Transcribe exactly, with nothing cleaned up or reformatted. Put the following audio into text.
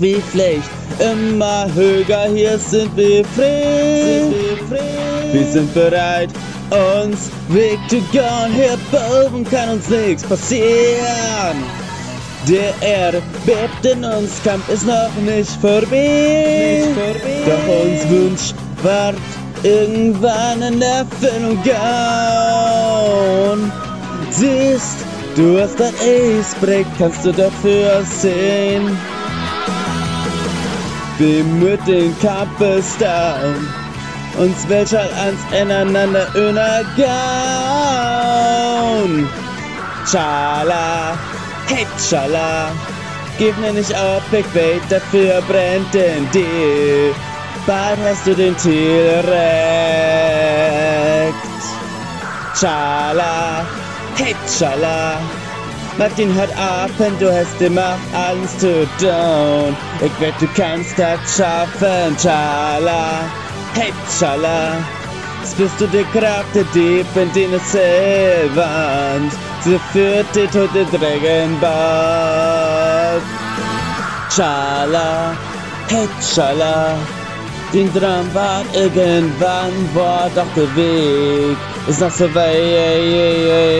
wie fleegt. Immer höger, hier sind wir fleegt. Wir sind bereit, uns Weg zu gahn. Hier baven kann uns nichts passieren. Der Erde bebt in uns, Kamp ist noch nicht vorbei. Doch uns Wünsch ward irgendwann in Erfüllung gahn. Siehst, du hast dein Eis breekt, kannst du dafür sehn. Mööt, den Kamp passeern. Uns Welt schall ans ineinander übergahn. Chala-head-Chala, gib mir nicht auf, bebt, dafür brennt, denn dir. Bald hast du den direkt. Chala-head-Chala, mach den heute Abend, du hast immer alles zu tun. Ich wett, du kannst das schaffen. Chala-head-Chala, jetzt bist du die Kraft, der Dieb in den Silberwand. Sie führt die tote DragonBall. Chala-head-Chala, Dien Droom war irgendwann, war doch der Weg. Ist noch so weit.